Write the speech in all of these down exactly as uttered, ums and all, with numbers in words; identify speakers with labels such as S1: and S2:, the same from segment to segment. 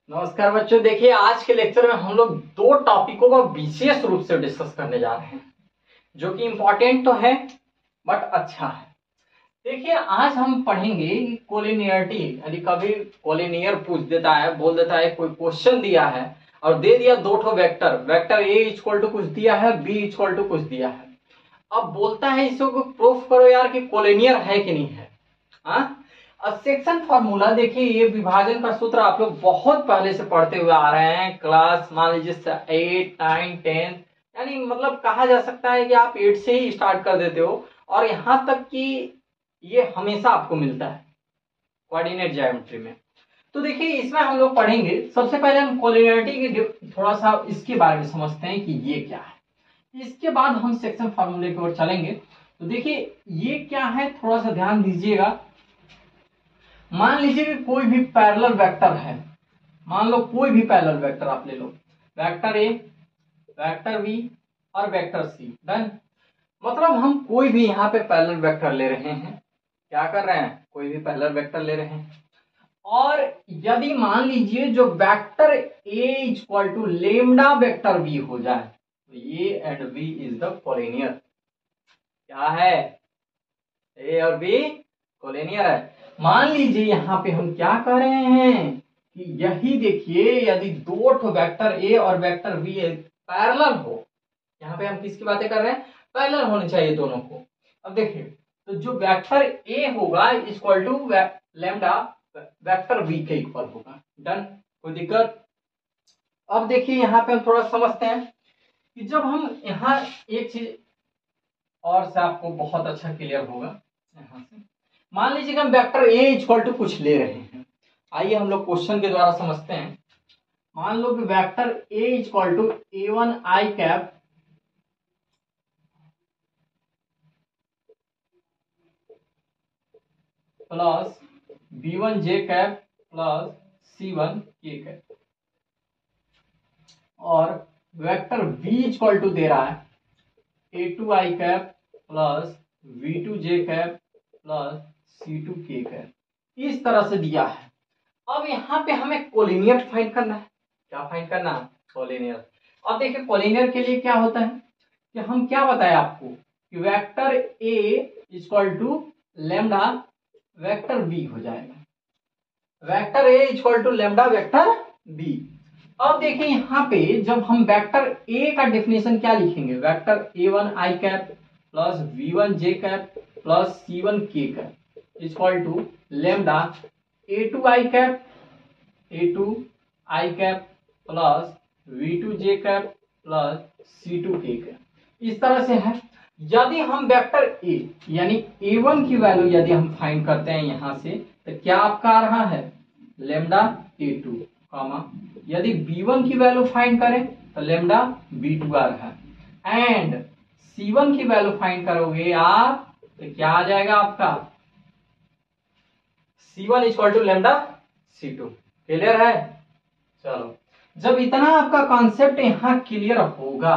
S1: नमस्कार बच्चों, देखिए आज के लेक्चर में हम लोग दो टॉपिकों का विशेष रूप से डिस्कस करने जा रहे हैं जो कि इम्पोर्टेंट तो है बट अच्छा है। देखिए आज हम पढ़ेंगे कि कोलिनियरिटी, यानी कभी कोलिनियर पूछ देता है, बोल देता है कोई क्वेश्चन दिया है और दे दिया दो ठो vector, vector A equal to कुछ दिया है, बी इक्वल टू कुछ दिया है। अब बोलता है इसको प्रूफ करो यार कि कोलिनियर है कि नहीं है। हाँ, सेक्शन फार्मूला देखिए, ये विभाजन का सूत्र आप लोग बहुत पहले से पढ़ते हुए आ रहे हैं, क्लास मान लीजिए एट नाइन टेन, यानी मतलब कहा जा सकता है कि आप एट से ही स्टार्ट कर देते हो और यहां तक कि ये हमेशा आपको मिलता है कोऑर्डिनेट ज्योमेट्री में। तो देखिए इसमें हम लोग पढ़ेंगे, सबसे पहले हम कोलिनियरिटी के थोड़ा सा इसके बारे में समझते हैं कि ये क्या है, इसके बाद हम सेक्शन फार्मूले की ओर चलेंगे। तो देखिए ये क्या है, थोड़ा सा ध्यान दीजिएगा। मान लीजिए कि कोई भी पैरेलल वेक्टर है, मान लो कोई भी पैरेलल वेक्टर आप ले लो, वेक्टर ए, वेक्टर बी और वेक्टर सी। डन। मतलब हम कोई भी यहाँ पे पैरेलल वेक्टर ले रहे हैं, क्या कर रहे हैं, कोई भी पैरेलल वेक्टर ले रहे हैं और यदि मान लीजिए जो vector A equal to lambda vector B हो जाए तो A and B is the collinear. क्या है, ए और बी कोलिनियर है। मान लीजिए यहाँ पे हम क्या कर रहे हैं कि यही देखिए, यदि दो ठो वेक्टर ए और वेक्टर बी पैरेलल हो, यहाँ पे हम किसकी बातें कर रहे हैं, पैरेलल होने चाहिए दोनों को। अब देखिए तो जो वेक्टर ए होगा equal to lambda vector B के इक्वल होगा। डन, कोई दिक्कत। अब देखिए यहाँ पे हम थोड़ा समझते हैं कि जब हम यहाँ एक चीज और से आपको बहुत अच्छा क्लियर होगा। यहाँ से मान लीजिए कि हम वेक्टर ए इक्वल टू कुछ ले रहे हैं, आइए हम लोग क्वेश्चन के द्वारा समझते हैं। मान लो कि vector A equal to A one I cap plus B one J cap plus C one K cap, और वेक्टर बी इक्वल टू दे रहा है A two I cap plus V two J cap plus C two K cap, इस तरह से दिया है। अब यहाँ पे हमें कोलिनियर फाइंड करना है। क्या फाइंड करना है, कोलिनियर। अब देखिए कोलिनियर के लिए क्या होता है कि हम क्या बताए आपको कि vector A equal to lambda vector B हो जाएगा, vector A equal to lambda vector B. अब देखिए यहाँ पे जब हम वेक्टर ए का डेफिनेशन क्या लिखेंगे, vector A one I cap plus V one J cap plus C one K cap equal to lambda A two I cap A two I cap plus V two J cap plus C two K cap, इस तरह से है। यदि हम vector A यानी A one की value यदि हम फाइंड करते हैं यहां से, तो क्या आपका आ रहा है लेमडा ए टू, कामा यदि बी वन की वैल्यू फाइंड करें तो लेमडा बी टू आ रहा है, एंड सी वन की वैल्यू फाइंड करोगे आप तो क्या आ जाएगा आपका C one equal to lambda C two. Clear है। चलो, जब इतना आपका कॉन्सेप्ट यहां क्लियर होगा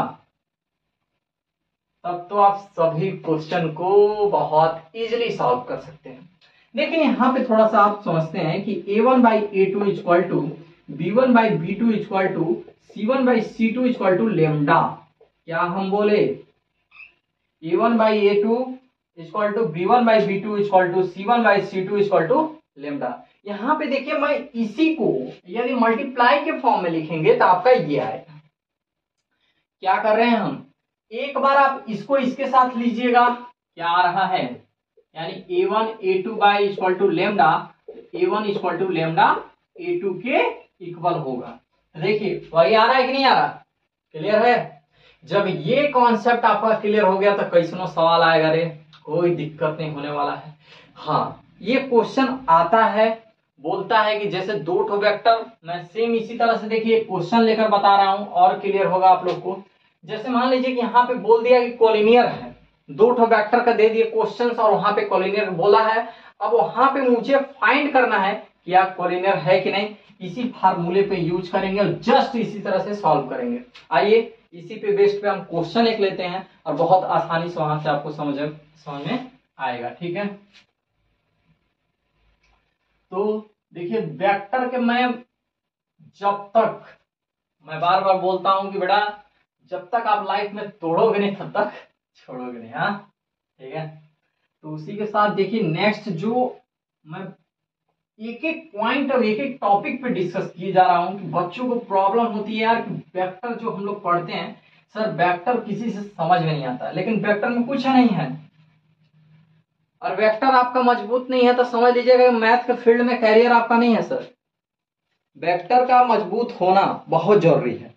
S1: तब तो आप सभी क्वेश्चन को बहुत इजीली सॉल्व कर सकते हैं। देखिए यहाँ पे थोड़ा सा आप समझते हैं कि A one by A two equal to B one by B two equal to C one by C two equal to lambda. क्या हम बोले, A one by A two equal to B one by B two equal to C one by C two equal to lambda. यहाँ पे देखिए मैं इसी को यदि मल्टीप्लाई के फॉर्म में लिखेंगे तो आपका ये आएगा। क्या कर रहे हैं हम, एक बार आप इसको इसके साथ लीजिएगा, क्या आ रहा है, यानी A one A two by equal to lambda, A one equal to lambda A two के इक्वल होगा। देखिए वही आ रहा है कि नहीं आ रहा, क्लियर है। जब ये कॉन्सेप्ट आपका क्लियर हो गया तो कैसनो सवाल आएगा रे, कोई दिक्कत नहीं होने वाला है। हाँ, ये क्वेश्चन आता है, बोलता है कि जैसे दो ठो वेक्टर, मैं सेम इसी तरह से देखिए क्वेश्चन लेकर बता रहा हूं और क्लियर होगा आप लोग को। जैसे मान लीजिए कि यहाँ पे बोल दिया कि कोलिनियर है, दो ठो वेक्टर का दे दिए क्वेश्चन और वहां पे कोलिनियर बोला है। अब वहां पे मुझे फाइंड करना है कि क्या कोलिनियर है कि नहीं, इसी फार्मूले पे यूज करेंगे और जस्ट इसी तरह से सॉल्व करेंगे। आइए इसी पे बेस्ड पे हम क्वेश्चन एक लेते हैं और बहुत आसानी से वहां से आपको समझ समझ में आएगा। ठीक है, तो देखिए वेक्टर के मैं जब तक, मैं बार बार बोलता हूं कि बेटा जब तक आप लाइफ में तोड़ोगे नहीं तब तक छोड़ोगे नहीं। हाँ ठीक है। तो उसी के साथ देखिए नेक्स्ट जो मैं एक एक पॉइंट और एक एक टॉपिक पे डिस्कस किए जा रहा हूं कि बच्चों को प्रॉब्लम होती है यार कि वेक्टर जो हम लोग पढ़ते हैं सर वेक्टर किसी से समझ में नहीं आता, लेकिन वेक्टर में कुछ नहीं है और वेक्टर आपका मजबूत नहीं है तो समझ लीजिएगा मैथ के फील्ड में कैरियर आपका नहीं है सर। वेक्टर का मजबूत होना बहुत जरूरी है।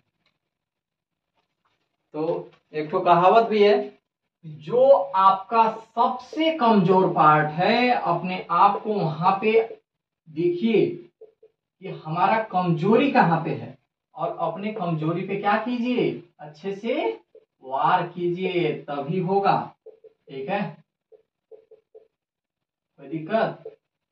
S1: तो एक तो कहावत भी है, जो आपका सबसे कमजोर पार्ट है अपने आप को वहां पे देखिए कि हमारा कमजोरी कहाँ पे है और अपने कमजोरी पे क्या कीजिए, अच्छे से वार कीजिए, तभी होगा। ठीक है, कोई दिक्कत?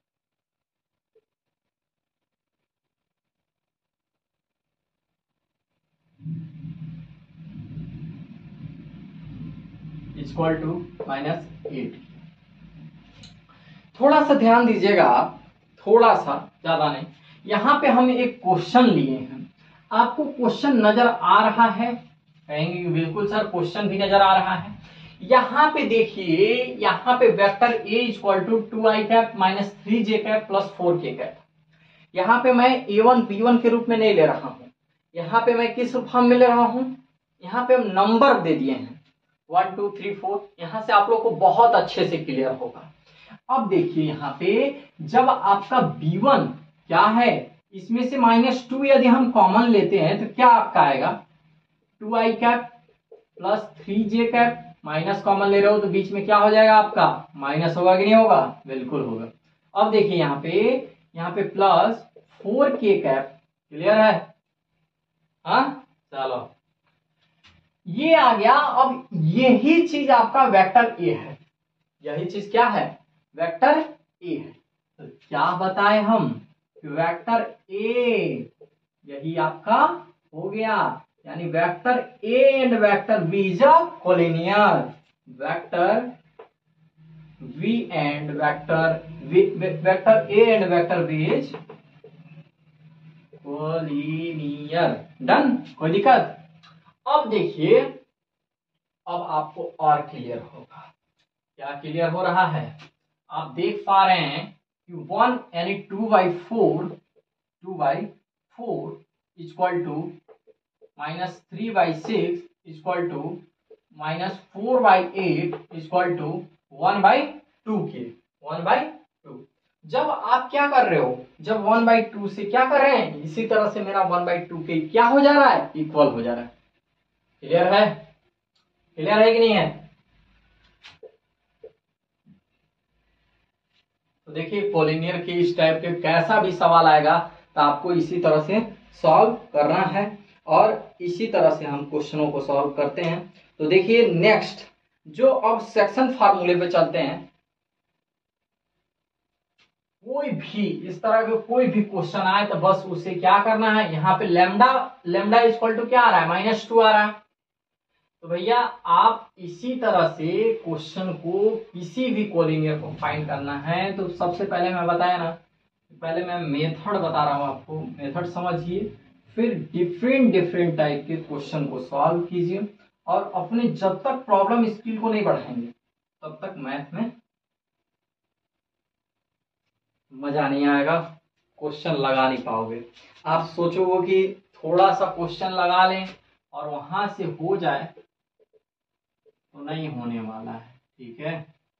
S1: Equal to minus eight. थोड़ा सा ध्यान दीजिएगा आप, थोड़ा सा, ज्यादा नहीं। यहाँ पे हम एक क्वेश्चन लिए हैं, आपको क्वेश्चन नजर आ रहा है? कहेंगे कि बिल्कुल सर क्वेश्चन भी नजर आ रहा है। यहाँ पे देखिए, यहाँ पे vector A equal to two I cap minus three J cap plus four K cap. यहाँ पे मैं ए वन बी वन के रूप में नहीं ले रहा हूँ, यहाँ पे मैं किस फॉर्म में ले रहा हूँ, यहाँ पे हम नंबर दे दिए हैं वन टू थ्री फोर। यहाँ से आप लोग को बहुत अच्छे से क्लियर होगा। अब देखिए यहाँ पे जब आपका बी वन क्या है, इसमें से माइनस टू यदि हम कॉमन लेते हैं तो क्या आपका आएगा, two I cap plus three J cap, minus common ले रहे हो तो बीच में क्या हो जाएगा आपका, माइनस होगा कि नहीं होगा, बिल्कुल होगा। अब देखिए यहाँ पे, यहाँ पे plus four K cap, clear है? हाँ चलो ये आ गया। अब यही चीज आपका वेक्टर ए है, यही चीज क्या है, वेक्टर ए है। तो क्या बताए हम, वेक्टर ए यही आपका हो गया, यानी vector A and vector B is a collinear. Vector V and vector vector A and vector B is collinear. Done, कोई दिक्कत? अब देखिए, अब आपको और क्लियर होगा। क्या क्लियर हो रहा है, आप देख पा रहे हैं कि वन यानी two by four, two by four equal to minus three by six equal to minus four by eight equal to one by two के, वन बाई टू। जब आप क्या कर रहे हो, जब वन बाई टू से क्या कर रहे हैं, इसी तरह से मेरा वन बाई टू के क्या हो जा रहा है, इक्वल हो जा रहा है। क्लियर है, क्लियर है कि नहीं है? तो देखिए कोलिनियर के इस टाइप के कैसा भी सवाल आएगा तो आपको इसी तरह से सॉल्व करना है और इसी तरह से हम क्वेश्चनों को सॉल्व करते हैं। तो देखिए नेक्स्ट जो अब सेक्शन फार्मूले पे चलते हैं, कोई भी इस तरह के कोई भी क्वेश्चन आए तो बस उसे क्या करना है, यहाँ पे लेमडा लेमडा इक्वल टू क्या आ रहा है, माइनस टू आ रहा है। तो भैया आप इसी तरह से क्वेश्चन को किसी भी कोलिनियर को फाइंड करना है तो सबसे पहले मैं बताया ना, पहले मैं मेथड बता रहा हूँ आपको, मेथड समझिए, फिर डिफरेंट डिफरेंट टाइप के क्वेश्चन को सॉल्व कीजिए और अपने जब तक प्रॉब्लम स्किल को नहीं बढ़ाएंगे तब तक मैथ में मजा नहीं आएगा, क्वेश्चन लगा नहीं पाओगे। आप सोचोगे कि थोड़ा सा क्वेश्चन लगा लें और वहां से हो जाए तो नहीं होने वाला है। ठीक है,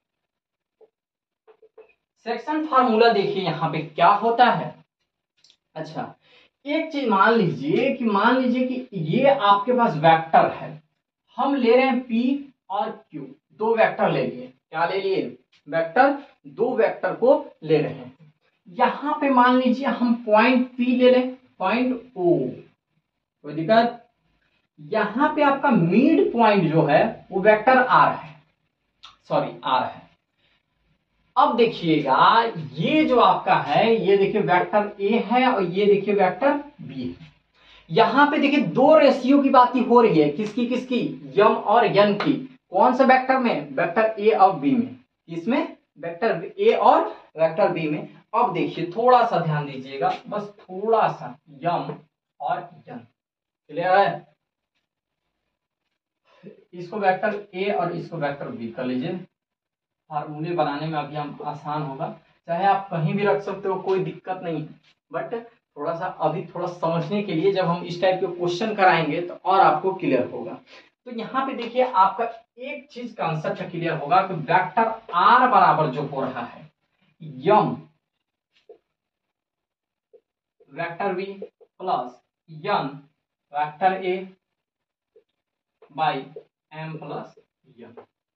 S1: सेक्शन फार्मूला देखिए यहाँ पे क्या होता है। अच्छा एक चीज मान लीजिए कि मान लीजिए कि ये आपके पास वेक्टर है, हम ले रहे हैं P और Q, दो वेक्टर ले लिए, क्या ले लिए, वेक्टर, दो वेक्टर को ले रहे हैं। यहां पे मान लीजिए हम पॉइंट P ले लें, पॉइंट O, कोई दिक्कत? यहां पे आपका मिड पॉइंट जो है वो वेक्टर R है, सॉरी R है। अब देखिएगा ये जो आपका है, ये देखिए वेक्टर A है और ये देखिए वेक्टर B है। यहां पे देखिए दो रेशियो की बात हो रही है, किसकी किसकी, यम और यन की। कौन सा वेक्टर में, वेक्टर A और B में, इसमें वेक्टर A और वेक्टर B में। अब देखिए थोड़ा सा ध्यान दीजिएगा, बस थोड़ा सा, यम और यन, क्लियर है। इसको वेक्टर ए और इसको वेक्टर बी कर लीजिए, फार्मूले बनाने में अभी हम आसान होगा। चाहे आप कहीं भी रख सकते हो, कोई दिक्कत नहीं है, बट थोड़ा सा अभी थोड़ा समझने के लिए जब हम इस टाइप के क्वेश्चन कराएंगे तो और आपको क्लियर होगा। तो यहाँ पे देखिए आपका एक चीज कॉन्सेप्ट क्लियर होगा कि वेक्टर आर बराबर जो हो रहा है M vector B plus N vector A by M plus N.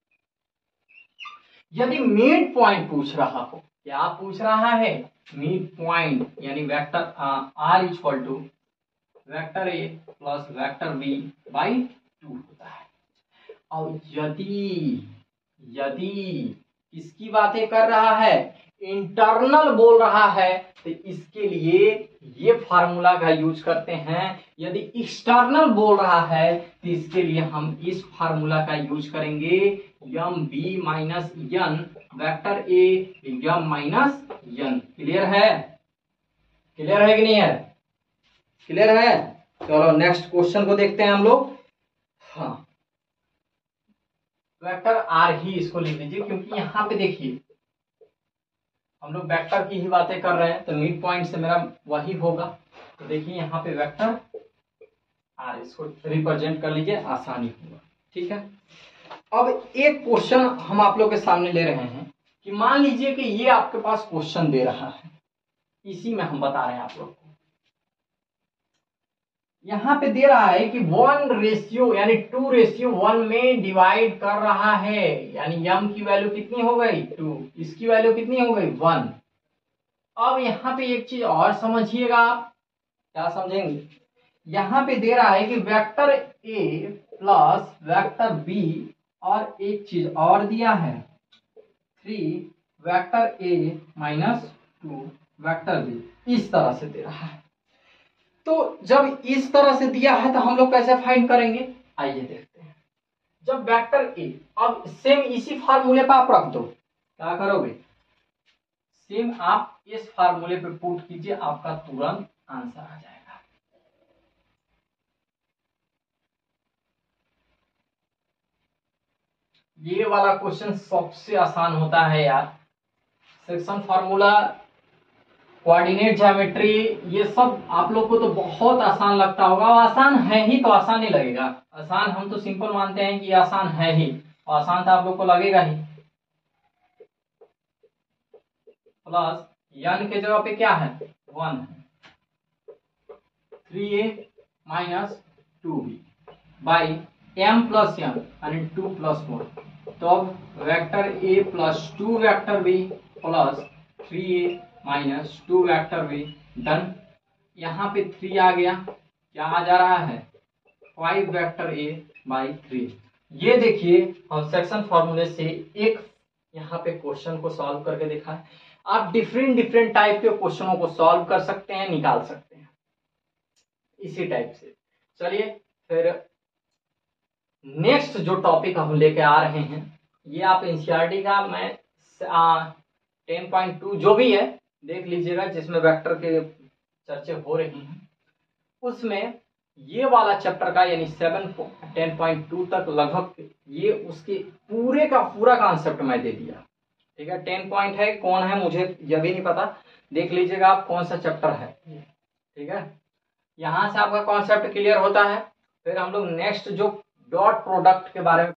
S1: यदि मिड पॉइंट पूछ रहा हो, क्या पूछ रहा है, मिड पॉइंट, यानी vector R equal to vector A plus vector B by two होता है। और यदि यदि किसकी बातें कर रहा है, इंटरनल बोल रहा है, तो इसके लिए ये फार्मूला का यूज करते हैं। यदि एक्सटर्नल बोल रहा है तो इसके लिए हम इस फार्मूला का यूज करेंगे, M B minus N vector A M minus N. Clear है, क्लियर है कि नहीं है, क्लियर है। चलो नेक्स्ट क्वेश्चन को देखते हैं हम लोग। हाँ, वेक्टर आर ही इसको लिख लीजिए, क्योंकि यहाँ पे देखिए हम लोग वेक्टर की ही बातें कर रहे हैं, तो मिड पॉइंट से मेरा वही होगा। तो देखिए यहाँ पे वेक्टर आर, इसको रिप्रेजेंट कर लीजिए, आसानी होगा। ठीक है, अब एक क्वेश्चन हम आप लोग के सामने ले रहे हैं कि मान लीजिए कि ये आपके पास क्वेश्चन दे रहा है, इसी में हम बता रहे हैं आप लोग को। यहाँ पे दे रहा है कि वन रेशियो यानी टू रेशियो वन में डिवाइड कर रहा है, यानी यम की वैल्यू कितनी हो गई, टू, इसकी वैल्यू कितनी हो गई, वन। अब यहाँ पे एक चीज और समझिएगा आप, क्या समझेंगे, यहाँ पे दे रहा है कि vector A plus vector B और एक चीज और दिया है, three vector A minus two vector B, इस तरह से दे रहा है। तो जब इस तरह से दिया है तो हम लोग कैसे फाइंड करेंगे, आइए देखते हैं। जब वेक्टर ए, अब सेम इसी फार्मूले पे आप रख दो, क्या करोगे, सेम आप इस फार्मूले पे पुट कीजिए, आपका तुरंत आंसर आ जाएगा। ये वाला क्वेश्चन सबसे आसान होता है यार, सेक्शन फार्मूला, कोऑर्डिनेट ज्योमेट्री, ये सब आप लोग को तो बहुत आसान लगता होगा। आसान है ही तो आसान ही लगेगा, आसान हम तो सिंपल मानते हैं कि आसान है ही, आसान तो आप लोग को लगेगा ही। प्लस यन के जगह पे क्या है, वन है, three A minus two B by M plus N यानी टू प्लस वन। तो अब vector A plus two vector B plus three A minus two vector B, done. यहाँ पे थ्री आ गया, क्या आ जा रहा है, five vector A by three. ये देखिए हम सेक्शन फॉर्मूले से एक यहाँ पे क्वेश्चन को सॉल्व करके देखा है। आप डिफरेंट डिफरेंट टाइप के क्वेश्चनों को सॉल्व कर सकते हैं, निकाल सकते हैं इसी टाइप से। चलिए फिर नेक्स्ट जो टॉपिक हम लेके आ रहे हैं, ये आप एनसीईआरटी का मैं टेन पॉइंट टू जो भी है देख लीजिएगा, जिसमें वेक्टर के चर्चे हो रही हैं, उसमें ये वाला चैप्टर का यानी सेवन टेन पॉइंट टू तक लगभग ये उसके पूरे का पूरा कॉन्सेप्ट मैं दे दिया। ठीक है, टेन पॉइंट है, कौन है मुझे यह भी नहीं पता, देख लीजिएगा आप कौन सा चैप्टर है। ठीक है, यहाँ से आपका कॉन्सेप्ट क्लियर होता है। फिर हम लोग नेक्स्ट जो डॉट प्रोडक्ट के बारे में